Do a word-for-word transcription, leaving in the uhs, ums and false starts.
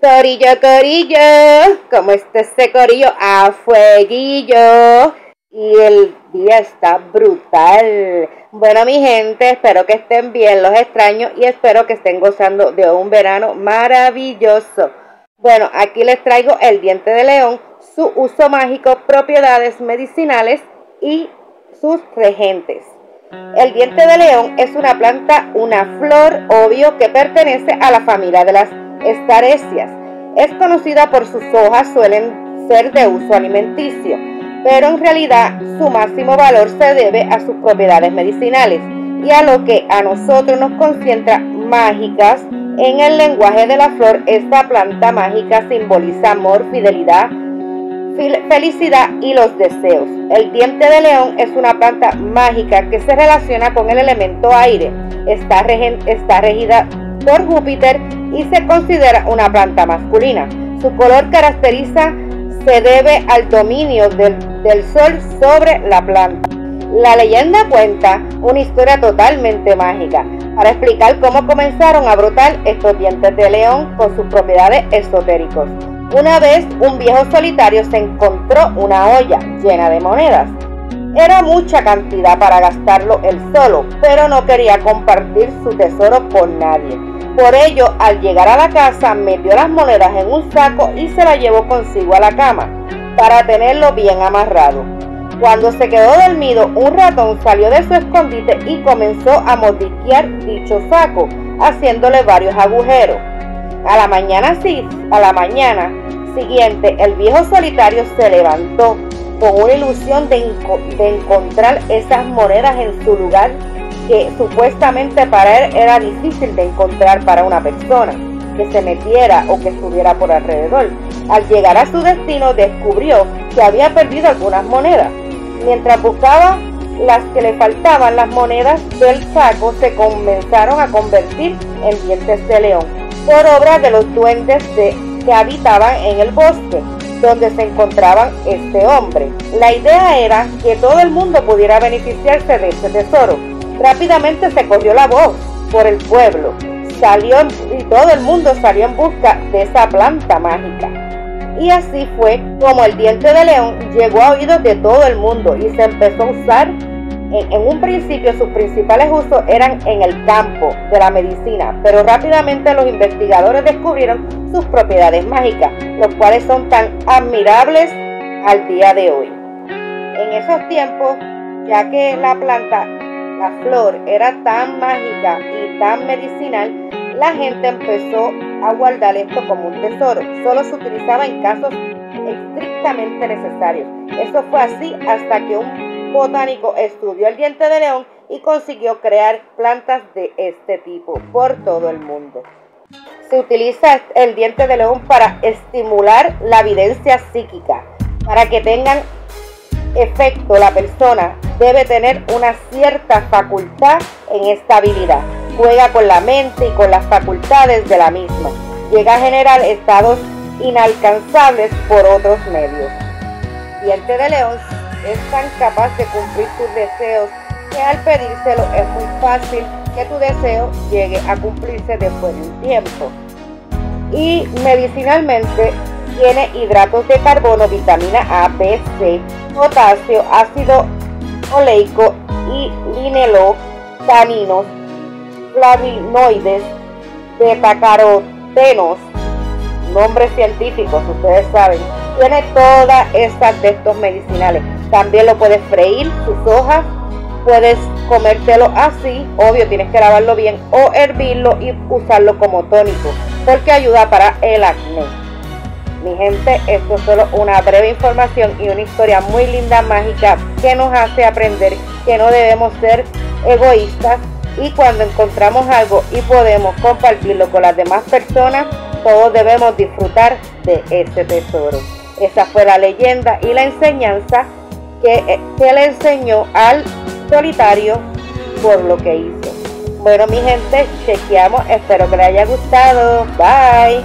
Corillo, corillo, como está ese corillo a fueguillo y el día está brutal. Bueno, mi gente, espero que estén bien, los extraño y espero que estén gozando de un verano maravilloso. Bueno, aquí les traigo el diente de león, su uso mágico, propiedades medicinales y sus regentes. El diente de león es una planta, una flor, obvio, que pertenece a la familia de las estaréceas. Es conocida por sus hojas, suelen ser de uso alimenticio, pero en realidad su máximo valor se debe a sus propiedades medicinales y a lo que a nosotros nos concentra mágicas. En el lenguaje de la flor, esta planta mágica simboliza amor, fidelidad, felicidad y los deseos. El diente de león es una planta mágica que se relaciona con el elemento aire. Está, regen, está regida por Júpiter y se considera una planta masculina. Su color caracteriza se debe al dominio del, del sol sobre la planta. La leyenda cuenta una historia totalmente mágica para explicar cómo comenzaron a brotar estos dientes de león con sus propiedades esotéricas. Una vez un viejo solitario se encontró una olla llena de monedas. Era mucha cantidad para gastarlo él solo, pero no quería compartir su tesoro con nadie. Por ello, al llegar a la casa, metió las monedas en un saco y se la llevó consigo a la cama, para tenerlo bien amarrado. Cuando se quedó dormido, un ratón salió de su escondite y comenzó a mordisquear dicho saco, haciéndole varios agujeros. A la mañana, sí, a la mañana siguiente, el viejo solitario se levantó con una ilusión de, de encontrar esas monedas en su lugar que supuestamente para él era difícil de encontrar para una persona que se metiera o que estuviera por alrededor. Al llegar a su destino, descubrió que había perdido algunas monedas. Mientras buscaba las que le faltaban, las monedas del saco se comenzaron a convertir en dientes de león, por obra de los duendes de, que habitaban en el bosque donde se encontraba este hombre. La idea era que todo el mundo pudiera beneficiarse de este tesoro. Rápidamente se corrió la voz por el pueblo, salió y todo el mundo salió en busca de esa planta mágica. Y así fue como el diente de león llegó a oídos de todo el mundo y se empezó a usar. En, en un principio sus principales usos eran en el campo de la medicina, pero rápidamente los investigadores descubrieron sus propiedades mágicas, los cuales son tan admirables al día de hoy. En esos tiempos, ya que la planta, la flor, era tan mágica y tan medicinal, la gente empezó a guardar esto como un tesoro. Solo se utilizaba en casos estrictamente necesarios. Eso fue así hasta que un botánico estudió el diente de león y consiguió crear plantas de este tipo por todo el mundo. Se utiliza el diente de león para estimular la evidencia psíquica. Para que tengan efecto, la persona debe tener una cierta facultad en esta habilidad. Juega con la mente y con las facultades de la misma. Llega a generar estados inalcanzables por otros medios. Diente de león es tan capaz de cumplir tus deseos que al pedírselo es muy fácil que tu deseo llegue a cumplirse después de un tiempo. Y medicinalmente tiene hidratos de carbono, vitamina A, B, C, potasio, ácido oleico y linelo, taninos, flavonoides, betacarotenos, nombres científicos, ustedes saben. Tiene todas estas de estos medicinales. También lo puedes freír, sus hojas, puedes comértelo así, obvio tienes que lavarlo bien, o hervirlo y usarlo como tónico, porque ayuda para el acné. Mi gente, esto es solo una breve información y una historia muy linda, mágica, que nos hace aprender que no debemos ser egoístas y cuando encontramos algo y podemos compartirlo con las demás personas, todos debemos disfrutar de ese tesoro. Esa fue la leyenda y la enseñanza que, que le enseñó al solitario por lo que hizo. Bueno, mi gente, chequeamos. Espero que les haya gustado. Bye.